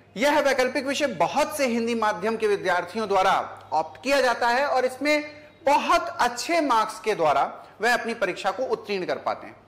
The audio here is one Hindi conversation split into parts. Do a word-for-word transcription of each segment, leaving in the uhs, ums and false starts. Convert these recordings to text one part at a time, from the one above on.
यह वैकल्पिक विषय बहुत से हिंदी माध्यम के विद्यार्थियों द्वारा ऑप्ट किया जाता है और इसमें बहुत अच्छे मार्क्स के द्वारा वह अपनी परीक्षा को उत्तीर्ण कर पाते हैं।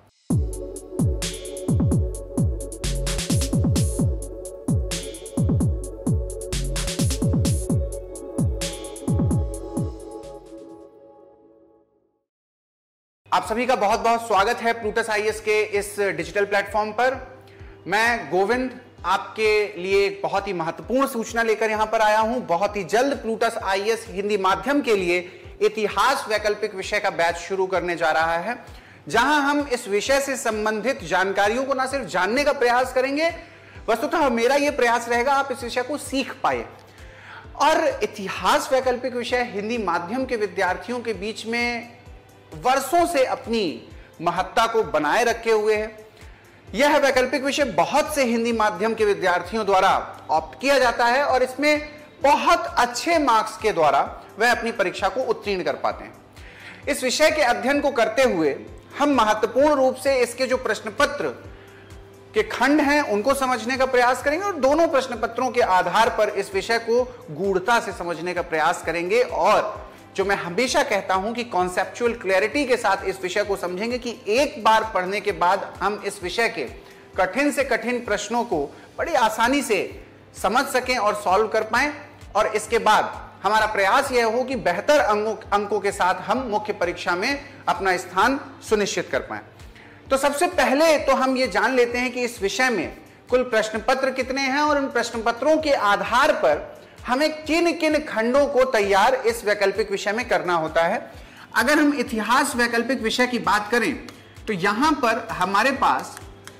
आप सभी का बहुत बहुत स्वागत है प्लूटस आईएएस के इस डिजिटल प्लेटफॉर्म पर। मैं गोविंद आपके लिए एक बहुत ही महत्वपूर्ण सूचना लेकर यहां पर आया हूं। बहुत ही जल्द प्लूटस आईएएस हिंदी माध्यम के लिए इतिहास वैकल्पिक विषय का बैच शुरू करने जा रहा है, जहां हम इस विषय से संबंधित जानकारियों को न सिर्फ जानने का प्रयास करेंगे, वस्तुतः मेरा यह प्रयास रहेगा आप इस विषय को सीख पाए। और इतिहास वैकल्पिक विषय हिंदी माध्यम के विद्यार्थियों के बीच में वर्षों से अपनी महत्ता को बनाए रखे हुए है। यह वैकल्पिक विषय बहुत से हिंदी माध्यम के विद्यार्थियों द्वारा ऑप्ट किया जाता है और इसमें बहुत अच्छे मार्क्स के द्वारा वह अपनी परीक्षा को उत्तीर्ण कर पाते हैं। इस विषय के अध्ययन को करते हुए हम महत्वपूर्ण रूप से इसके जो प्रश्न पत्र के खंड हैं उनको समझने का प्रयास करेंगे और दोनों प्रश्न पत्रों के आधार पर इस विषय को गूढ़ता से समझने का प्रयास करेंगे। और जो मैं हमेशा कहता हूं कि कॉन्सेप्चुअल क्लैरिटी के साथ इस विषय को समझेंगे कि एक बार पढ़ने के बाद हम इस विषय के कठिन से कठिन प्रश्नों को बड़ी आसानी से समझ सकें और सॉल्व कर पाएं। और इसके बाद हमारा प्रयास यह हो कि बेहतर अंकों अंकों के साथ हम मुख्य परीक्षा में अपना स्थान सुनिश्चित कर पाएं। तो सबसे पहले तो हम ये जान लेते हैं कि इस विषय में कुल प्रश्न पत्र कितने हैं और उन प्रश्न पत्रों के आधार पर हमें किन किन खंडों को तैयार इस वैकल्पिक विषय में करना होता है। अगर हम इतिहास वैकल्पिक विषय की बात करें तो यहां पर हमारे पास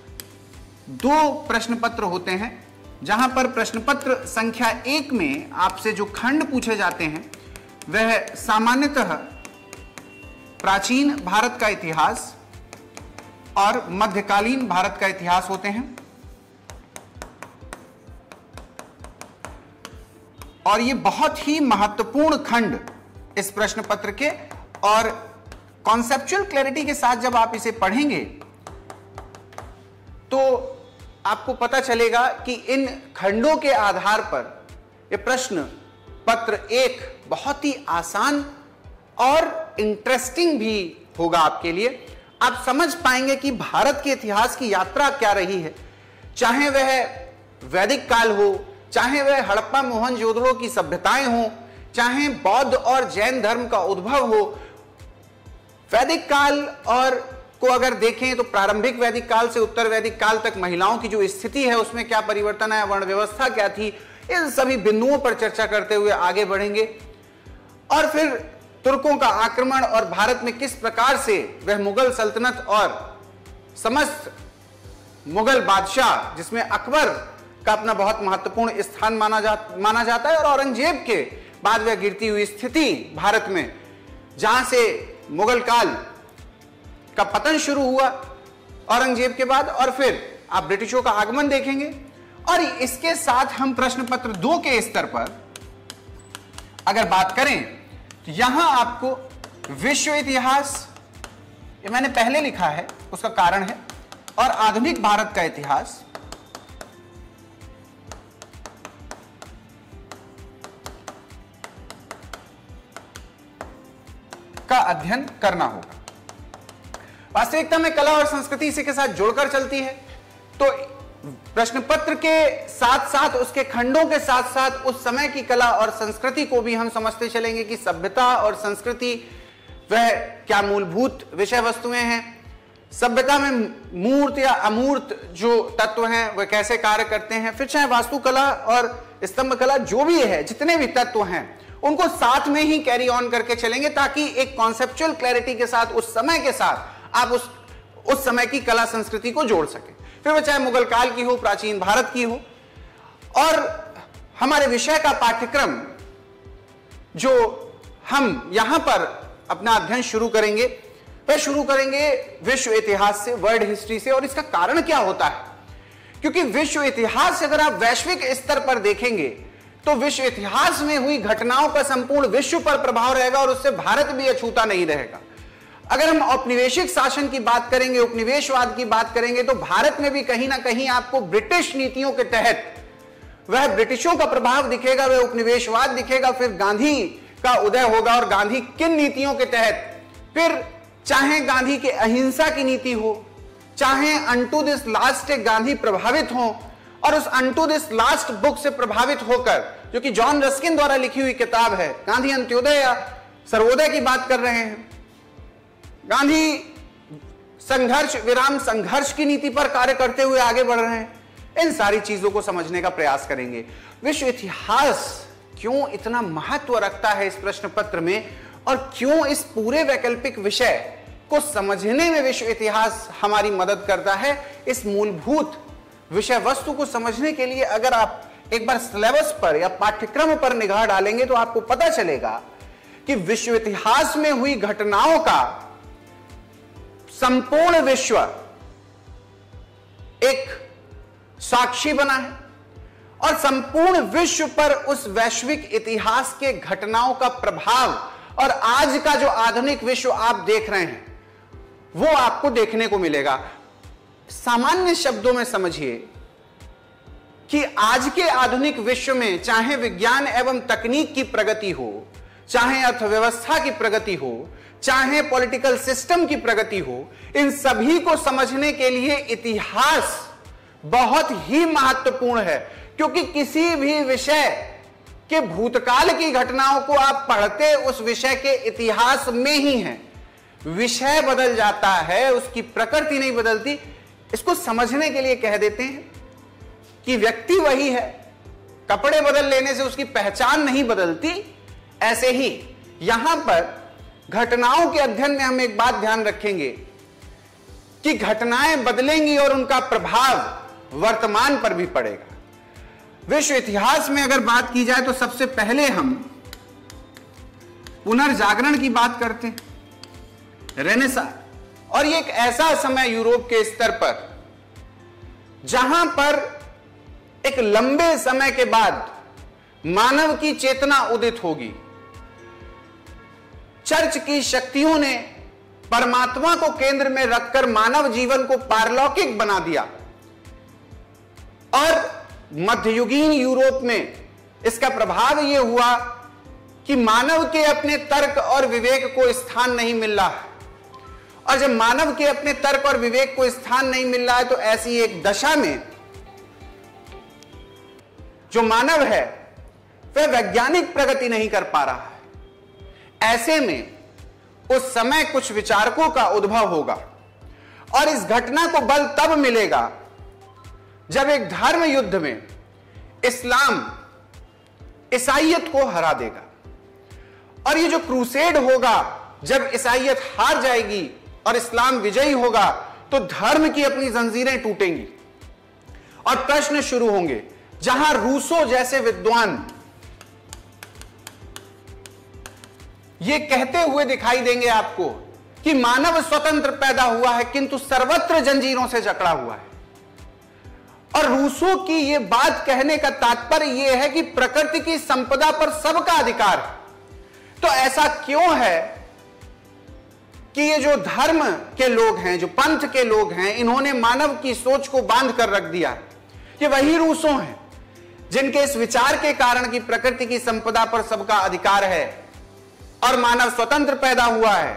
दो प्रश्न पत्र होते हैं, जहां पर प्रश्न पत्र संख्या एक में आपसे जो खंड पूछे जाते हैं वह सामान्यतः प्राचीन भारत का इतिहास और मध्यकालीन भारत का इतिहास होते हैं। और ये बहुत ही महत्वपूर्ण खंड इस प्रश्न पत्र के, और कॉन्सेप्चुअल क्लैरिटी के साथ जब आप इसे पढ़ेंगे तो आपको पता चलेगा कि इन खंडों के आधार पर ये प्रश्न पत्र एक बहुत ही आसान और इंटरेस्टिंग भी होगा आपके लिए। आप समझ पाएंगे कि भारत के इतिहास की यात्रा क्या रही है, चाहे वह वैदिक काल हो, चाहे वह हड़प्पा मोहनजोदड़ो की सभ्यताएं हो, चाहे बौद्ध और जैन धर्म का उद्भव हो। वैदिक काल और को अगर देखें तो प्रारंभिक वैदिक काल से उत्तर वैदिक काल तक महिलाओं की जो स्थिति है उसमें क्या परिवर्तन है, वर्ण व्यवस्था क्या थी, इन सभी बिंदुओं पर चर्चा करते हुए आगे बढ़ेंगे। और फिर तुर्कों का आक्रमण और भारत में किस प्रकार से वह मुगल सल्तनत और समस्त मुगल बादशाह, जिसमें अकबर का अपना बहुत महत्वपूर्ण स्थान माना जा माना जाता है, और औरंगजेब के बाद वह गिरती हुई स्थिति भारत में, जहां से मुगल काल का पतन शुरू हुआ औरंगजेब के बाद, और फिर आप ब्रिटिशों का आगमन देखेंगे। और इसके साथ हम प्रश्न पत्र दो के स्तर पर अगर बात करें तो यहां आपको विश्व इतिहास, ये मैंने पहले लिखा है उसका कारण है, और आधुनिक भारत का इतिहास का अध्ययन करना होगा। वास्तविकता में कला और संस्कृति इसी के साथ जोड़कर चलती है, तो प्रश्न पत्र के साथ साथ उसके खंडों के साथ साथ उस समय की कला और संस्कृति को भी हम समझते चलेंगे कि सभ्यता और संस्कृति वह क्या मूलभूत विषय वस्तुएं हैं, सभ्यता में मूर्त या अमूर्त जो तत्व हैं वह कैसे कार्य करते हैं, फिर चाहे वास्तुकला और स्तंभ कला जो भी है, जितने भी तत्व हैं उनको साथ में ही कैरी ऑन करके चलेंगे, ताकि एक कॉन्सेप्चुअल क्लैरिटी के साथ उस समय के साथ आप उस उस समय की कला संस्कृति को जोड़ सकें, फिर वह चाहे मुगल काल की हो, प्राचीन भारत की हो। और हमारे विषय का पाठ्यक्रम जो हम यहां पर अपना अध्ययन शुरू करेंगे वह शुरू करेंगे विश्व इतिहास से, वर्ल्ड हिस्ट्री से। और इसका कारण क्या होता है, क्योंकि विश्व इतिहास अगर आप वैश्विक स्तर पर देखेंगे तो विश्व इतिहास में हुई घटनाओं का संपूर्ण विश्व पर प्रभाव रहेगा और उससे भारत भी अछूता नहीं रहेगा। अगर हम औपनिवेशिक शासन की बात करेंगे, उपनिवेशवाद की बात करेंगे, तो भारत में भी कहीं ना कहीं आपको ब्रिटिश नीतियों के तहत वह ब्रिटिशों का प्रभाव दिखेगा, वह उपनिवेशवाद दिखेगा, फिर गांधी का उदय होगा। और गांधी किन नीतियों के तहत, फिर चाहे गांधी के अहिंसा की नीति हो, चाहे अनटू दिस लास्ट एक गांधी प्रभावित हो, और उस अनटू दिस लास्ट बुक से प्रभावित होकर, जो कि जॉन रस्किन द्वारा लिखी हुई किताब है, गांधी अंत्योदय या सर्वोदय की बात कर रहे हैं। गांधी संघर्ष विराम संघर्ष की नीति पर कार्य करते हुए आगे बढ़ रहे हैं। इन सारी चीजों को समझने का प्रयास करेंगे। विश्व इतिहास क्यों इतना महत्व रखता है इस प्रश्न पत्र में, और क्यों इस पूरे वैकल्पिक विषय को समझने में विश्व इतिहास हमारी मदद करता है। इस मूलभूत विषय वस्तु को समझने के लिए अगर आप एक बार सिलेबस पर या पाठ्यक्रम पर निगाह डालेंगे तो आपको पता चलेगा कि विश्व इतिहास में हुई घटनाओं का संपूर्ण विश्व एक साक्षी बना है, और संपूर्ण विश्व पर उस वैश्विक इतिहास के घटनाओं का प्रभाव और आज का जो आधुनिक विश्व आप देख रहे हैं वो आपको देखने को मिलेगा। सामान्य शब्दों में समझिए कि आज के आधुनिक विश्व में चाहे विज्ञान एवं तकनीक की प्रगति हो, चाहे अर्थव्यवस्था की प्रगति हो, चाहे पॉलिटिकल सिस्टम की प्रगति हो, इन सभी को समझने के लिए इतिहास बहुत ही महत्वपूर्ण है। क्योंकि किसी भी विषय के भूतकाल की घटनाओं को आप पढ़ते उस विषय के इतिहास में ही हैं। विषय बदल जाता है, उसकी प्रकृति नहीं बदलती। इसको समझने के लिए कह देते हैं कि व्यक्ति वही है, कपड़े बदल लेने से उसकी पहचान नहीं बदलती। ऐसे ही यहां पर घटनाओं के अध्ययन में हम एक बात ध्यान रखेंगे कि घटनाएं बदलेंगी और उनका प्रभाव वर्तमान पर भी पड़ेगा। विश्व इतिहास में अगर बात की जाए तो सबसे पहले हम पुनर्जागरण की बात करते हैं, रेनेसां। और ये एक ऐसा समय यूरोप के स्तर पर जहां पर एक लंबे समय के बाद मानव की चेतना उदित होगी। चर्च की शक्तियों ने परमात्मा को केंद्र में रखकर मानव जीवन को पारलौकिक बना दिया, और मध्ययुगीन यूरोप में इसका प्रभाव यह हुआ कि मानव के अपने तर्क और विवेक को स्थान नहीं मिल रहा है। और जब मानव के अपने तर्क और विवेक को स्थान नहीं मिल रहा है तो ऐसी एक दशा में जो मानव है वह वैज्ञानिक प्रगति नहीं कर पा रहा है। ऐसे में उस समय कुछ विचारकों का उद्भव होगा, और इस घटना को बल तब मिलेगा जब एक धर्म युद्ध में इस्लाम ईसाईयत को हरा देगा। और ये जो क्रूसेड होगा, जब ईसाईयत हार जाएगी और इस्लाम विजयी होगा तो धर्म की अपनी जंजीरें टूटेंगी और प्रश्न शुरू होंगे, जहां रूसो जैसे विद्वान ये कहते हुए दिखाई देंगे आपको कि मानव स्वतंत्र पैदा हुआ है किंतु सर्वत्र जंजीरों से जकड़ा हुआ है। और रूसो की ये बात कहने का तात्पर्य यह है कि प्रकृति की संपदा पर सबका अधिकार है। तो ऐसा क्यों है कि ये जो धर्म के लोग हैं, जो पंथ के लोग हैं, इन्होंने मानव की सोच को बांध कर रख दिया है। ये वही रूसो हैं जिनके इस विचार के कारण कि प्रकृति की संपदा पर सबका अधिकार है और मानव स्वतंत्र पैदा हुआ है,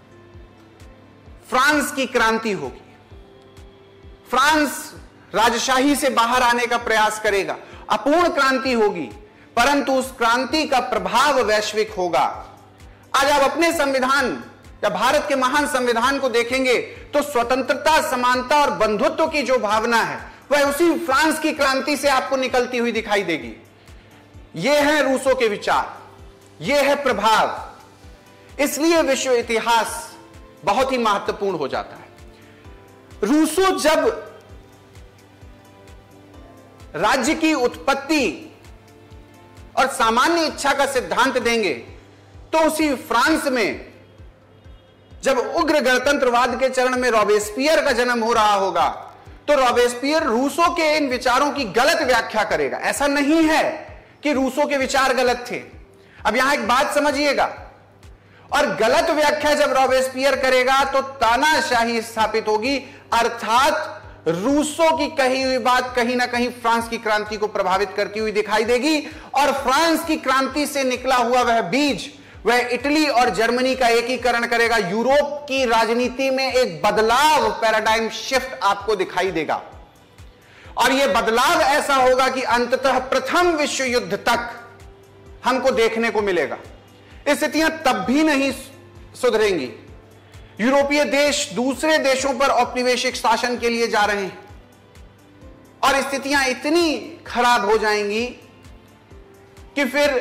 फ्रांस की क्रांति होगी। फ्रांस राजशाही से बाहर आने का प्रयास करेगा, अपूर्ण क्रांति होगी, परंतु उस क्रांति का प्रभाव वैश्विक होगा। आज आप अपने संविधान या भारत के महान संविधान को देखेंगे तो स्वतंत्रता, समानता और बंधुत्व की जो भावना है वह उसी फ्रांस की क्रांति से आपको निकलती हुई दिखाई देगी। यह है रूसो के विचार, यह है प्रभाव। इसलिए विश्व इतिहास बहुत ही महत्वपूर्ण हो जाता है। रूसो जब राज्य की उत्पत्ति और सामान्य इच्छा का सिद्धांत देंगे तो उसी फ्रांस में जब उग्र गणतंत्रवाद के चरण में रॉबेस्पियर का जन्म हो रहा होगा तो रॉबेस्पियर रूसो के इन विचारों की गलत व्याख्या करेगा। ऐसा नहीं है कि रूसो के विचार गलत थे। अब यहां एक बात समझिएगा, और गलत व्याख्या जब रॉबेस्पियर करेगा तो तानाशाही स्थापित होगी, अर्थात रूसों की कही हुई बात कहीं ना कहीं फ्रांस की क्रांति को प्रभावित करती हुई दिखाई देगी और फ्रांस की क्रांति से निकला हुआ वह बीज वह इटली और जर्मनी का एकीकरण करेगा। यूरोप की राजनीति में एक बदलाव, पैराडाइम शिफ्ट आपको दिखाई देगा और यह बदलाव ऐसा होगा कि अंततः प्रथम विश्व युद्ध तक हमको देखने को मिलेगा। स्थितियां तब भी नहीं सुधरेंगी। यूरोपीय देश दूसरे देशों पर औपनिवेशिक शासन के लिए जा रहे हैं और स्थितियां इतनी खराब हो जाएंगी कि फिर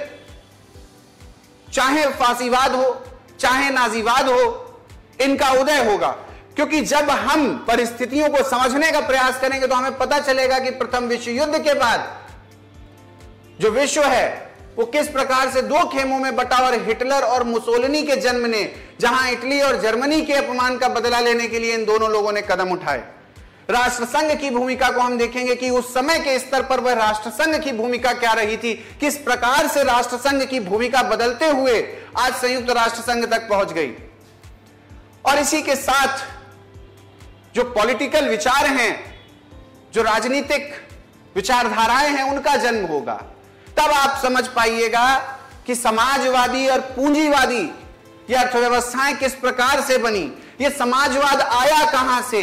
चाहे फांसीवाद हो चाहे नाजीवाद हो, इनका उदय होगा। क्योंकि जब हम परिस्थितियों को समझने का प्रयास करेंगे तो हमें पता चलेगा कि प्रथम विश्व युद्ध के बाद जो विश्व है वो किस प्रकार से दो खेमों में बटा और हिटलर और मुसोलिनी के जन्म ने, जहां इटली और जर्मनी के अपमान का बदला लेने के लिए इन दोनों लोगों ने कदम उठाए। राष्ट्रसंघ की भूमिका को हम देखेंगे कि उस समय के स्तर पर वह राष्ट्रसंघ की भूमिका क्या रही थी, किस प्रकार से राष्ट्रसंघ की भूमिका बदलते हुए आज संयुक्त राष्ट्र संघ तक पहुंच गई। और इसी के साथ जो पॉलिटिकल विचार हैं, जो राजनीतिक विचारधाराएं हैं, उनका जन्म होगा। तब आप समझ पाइएगा कि समाजवादी और पूंजीवादी ये अर्थव्यवस्थाएं किस प्रकार से बनी, ये समाजवाद आया कहां से।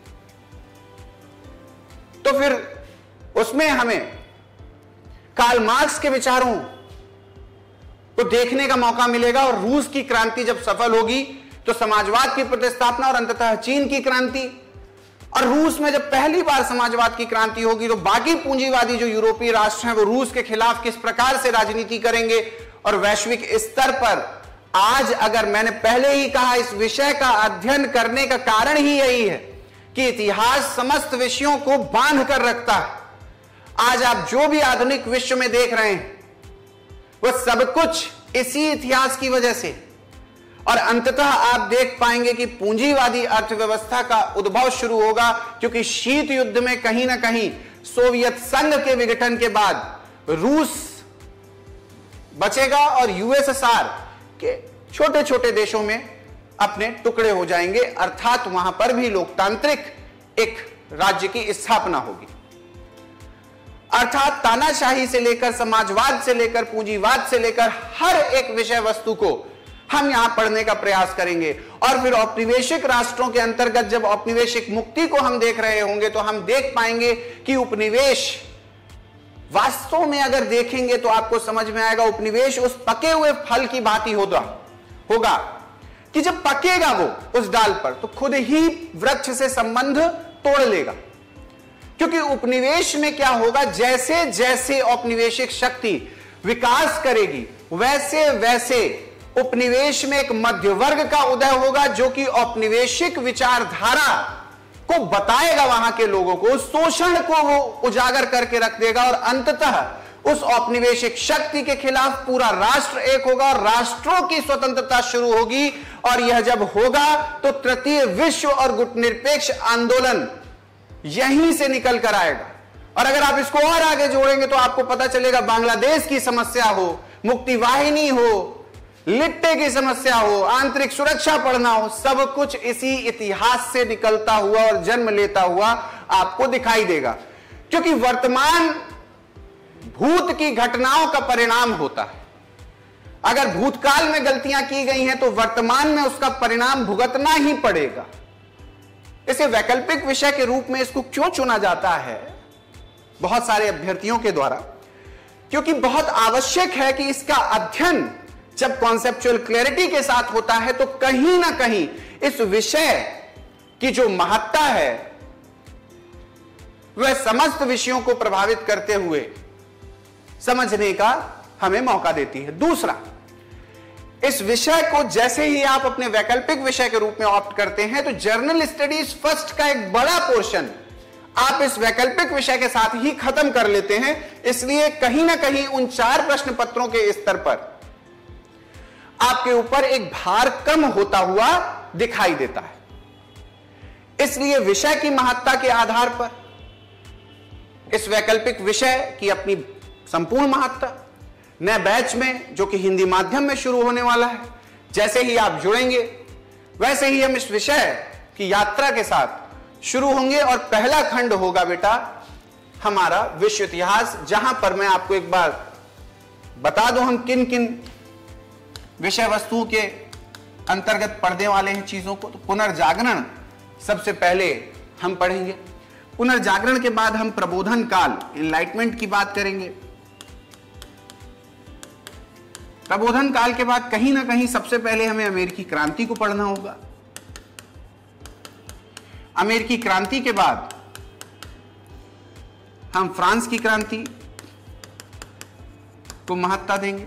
तो फिर उसमें हमें कार्ल मार्क्स के विचारों को देखने का मौका मिलेगा और रूस की क्रांति जब सफल होगी तो समाजवाद की प्रतिस्थापना और अंततः चीन की क्रांति, और रूस में जब पहली बार समाजवाद की क्रांति होगी तो बाकी पूंजीवादी जो यूरोपीय राष्ट्र हैं वो रूस के खिलाफ किस प्रकार से राजनीति करेंगे। और वैश्विक स्तर पर आज, अगर मैंने पहले ही कहा, इस विषय का अध्ययन करने का कारण ही यही है कि इतिहास समस्त विषयों को बांध कर रखता है। आज आप जो भी आधुनिक विश्व में देख रहे हैं वह सब कुछ इसी इतिहास की वजह से, और अंततः आप देख पाएंगे कि पूंजीवादी अर्थव्यवस्था का उद्भव शुरू होगा। क्योंकि शीत युद्ध में कहीं ना कहीं सोवियत संघ के विघटन के बाद रूस बचेगा और यूएसएसआर के छोटे छोटे देशों में अपने टुकड़े हो जाएंगे, अर्थात वहां पर भी लोकतांत्रिक एक राज्य की स्थापना होगी। अर्थात तानाशाही से लेकर समाजवाद से लेकर पूंजीवाद से लेकर हर एक विषय वस्तु को हम यहां पढ़ने का प्रयास करेंगे। और फिर औपनिवेशिक राष्ट्रों के अंतर्गत जब औपनिवेशिक मुक्ति को हम देख रहे होंगे तो हम देख पाएंगे कि उपनिवेश वास्तव में अगर देखेंगे तो आपको समझ में आएगा, उपनिवेश उस पके हुए फल की भांति होगा होगा कि जब पकेगा वो उस डाल पर तो खुद ही वृक्ष से संबंध तोड़ लेगा। क्योंकि उपनिवेश में क्या होगा, जैसे जैसे औपनिवेशिक शक्ति विकास करेगी वैसे वैसे उपनिवेश में एक मध्य वर्ग का उदय होगा जो कि औपनिवेशिक विचारधारा को बताएगा, वहां के लोगों को शोषण को वो उजागर करके रख देगा और अंततः उस औपनिवेशिक शक्ति के खिलाफ पूरा राष्ट्र एक होगा और राष्ट्रों की स्वतंत्रता शुरू होगी। और यह जब होगा तो तृतीय विश्व और गुटनिरपेक्ष आंदोलन यहीं से निकल कर आएगा। और अगर आप इसको और आगे जोड़ेंगे तो आपको पता चलेगा, बांग्लादेश की समस्या हो, मुक्ति वाहिनी हो, लिट्टे की समस्या हो, आंतरिक सुरक्षा पढ़ना हो, सब कुछ इसी इतिहास से निकलता हुआ और जन्म लेता हुआ आपको दिखाई देगा। क्योंकि वर्तमान भूत की घटनाओं का परिणाम होता है। अगर भूतकाल में गलतियां की गई हैं तो वर्तमान में उसका परिणाम भुगतना ही पड़ेगा। इसे वैकल्पिक विषय के रूप में इसको क्यों चुना जाता है बहुत सारे अभ्यर्थियों के द्वारा? क्योंकि बहुत आवश्यक है कि इसका अध्ययन जब कॉन्सेप्चुअल क्लैरिटी के साथ होता है तो कहीं ना कहीं इस विषय की जो महत्ता है वह समस्त विषयों को प्रभावित करते हुए समझने का हमें मौका देती है। दूसरा, इस विषय को जैसे ही आप अपने वैकल्पिक विषय के रूप में ऑप्ट करते हैं तो जर्नल स्टडीज फर्स्ट का एक बड़ा पोर्शन आप इस वैकल्पिक विषय के साथ ही खत्म कर लेते हैं। इसलिए कहीं ना कहीं उन चार प्रश्न पत्रों के स्तर पर आपके ऊपर एक भार कम होता हुआ दिखाई देता है। इसलिए विषय की महत्ता के आधार पर इस वैकल्पिक विषय की अपनी संपूर्ण महत्ता, नए बैच में जो कि हिंदी माध्यम में शुरू होने वाला है, जैसे ही आप जुड़ेंगे वैसे ही हम इस विषय की यात्रा के साथ शुरू होंगे और पहला खंड होगा बेटा हमारा विश्व इतिहास, जहां पर मैं आपको एक बार बता दूं हम किन किन विषय वस्तुओं के अंतर्गत पढ़ने वाले हैं चीजों को। तो पुनर्जागरण सबसे पहले हम पढ़ेंगे। पुनर्जागरण के बाद हम प्रबोधन काल, इनलाइटमेंट की बात करेंगे। प्रबोधन काल के बाद कहीं ना कहीं सबसे पहले हमें अमेरिकी क्रांति को पढ़ना होगा। अमेरिकी क्रांति के बाद हम फ्रांस की क्रांति को महत्ता देंगे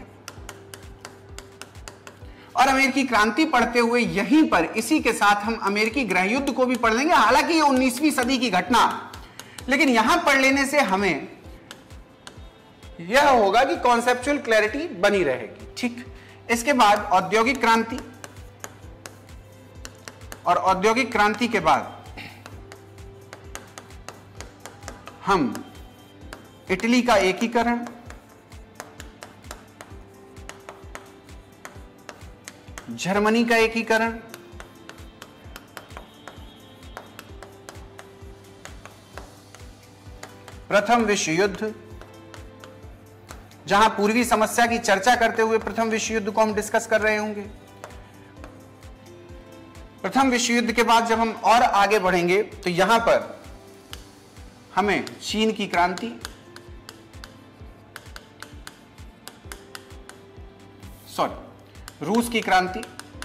और अमेरिकी क्रांति पढ़ते हुए यहीं पर इसी के साथ हम अमेरिकी गृह युद्ध को भी पढ़ लेंगे। हालांकि ये उन्नीसवीं सदी की घटना, लेकिन यहां पढ़ लेने से हमें यह होगा कि कॉन्सेप्चुअल क्लैरिटी बनी रहेगी। ठीक, इसके बाद औद्योगिक क्रांति, और औद्योगिक क्रांति के बाद हम इटली का एकीकरण, जर्मनी का एकीकरण, प्रथम विश्व युद्ध, जहां पूर्वी समस्या की चर्चा करते हुए प्रथम विश्व युद्ध को हम डिस्कस कर रहे होंगे। प्रथम विश्व युद्ध के बाद जब हम और आगे बढ़ेंगे तो यहां पर हमें चीन की क्रांति, सॉरी रूस की क्रांति,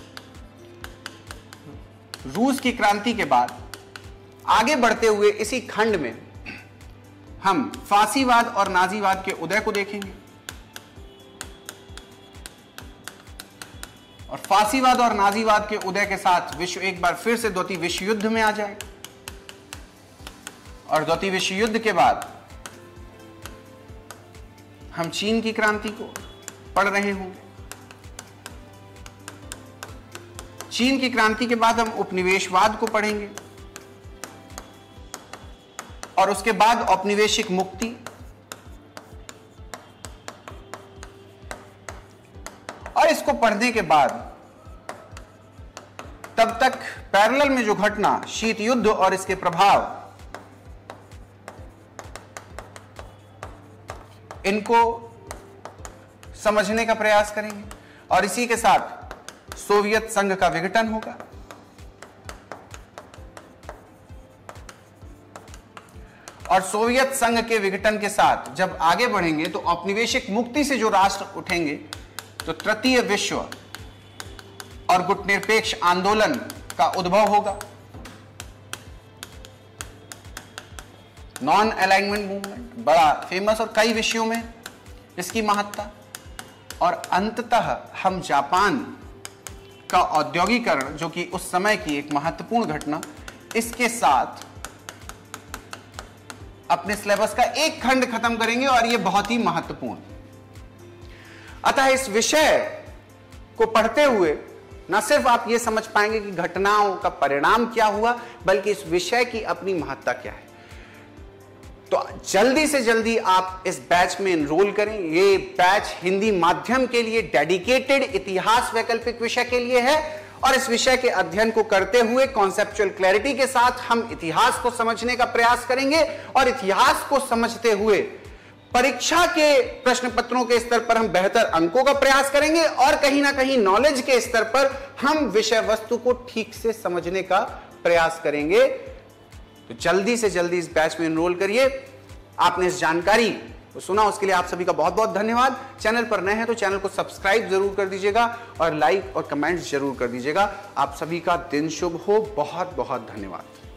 रूस की क्रांति के बाद आगे बढ़ते हुए इसी खंड में हम फासीवाद और नाजीवाद के उदय को देखेंगे। और फासीवाद और नाजीवाद के उदय के साथ विश्व एक बार फिर से द्वितीय विश्व युद्ध में आ जाए, और द्वितीय विश्व युद्ध के बाद हम चीन की क्रांति को पढ़ रहे होंगे। चीन की क्रांति के बाद हम उपनिवेशवाद को पढ़ेंगे और उसके बाद औपनिवेशिक मुक्ति, और इसको पढ़ने के बाद तब तक पैरेलल में जो घटना शीत युद्ध और इसके प्रभाव, इनको समझने का प्रयास करेंगे। और इसी के साथ सोवियत संघ का विघटन होगा, और सोवियत संघ के विघटन के साथ जब आगे बढ़ेंगे तो औपनिवेशिक मुक्ति से जो राष्ट्र उठेंगे तो तृतीय विश्व और गुटनिरपेक्ष आंदोलन का उद्भव होगा, नॉन अलाइनमेंट मूवमेंट, बड़ा फेमस और कई विषयों में इसकी महत्ता। और अंततः हम जापान का औद्योगिकरण, जो कि उस समय की एक महत्वपूर्ण घटना, इसके साथ अपने सिलेबस का एक खंड खत्म करेंगे और यह बहुत ही महत्वपूर्ण। अतः इस विषय को पढ़ते हुए न सिर्फ आप यह समझ पाएंगे कि घटनाओं का परिणाम क्या हुआ, बल्कि इस विषय की अपनी महत्ता क्या है। तो जल्दी से जल्दी आप इस बैच में एनरोल करें। ये बैच हिंदी माध्यम के लिए डेडिकेटेड इतिहास वैकल्पिक विषय के लिए है, और इस विषय के अध्ययन को करते हुए कॉन्सेप्चुअल क्लैरिटी के साथ हम इतिहास को समझने का प्रयास करेंगे, और इतिहास को समझते हुए परीक्षा के प्रश्न पत्रों के स्तर पर हम बेहतर अंकों का प्रयास करेंगे, और कहीं ना कहीं नॉलेज के स्तर पर हम विषय वस्तु को ठीक से समझने का प्रयास करेंगे। तो जल्दी से जल्दी इस बैच में एनरोल करिए। आपने इस जानकारी को सुना, उसके लिए आप सभी का बहुत बहुत धन्यवाद। चैनल पर नए हैं तो चैनल को सब्सक्राइब जरूर कर दीजिएगा और लाइक और कमेंट्स जरूर कर दीजिएगा। आप सभी का दिन शुभ हो। बहुत बहुत धन्यवाद।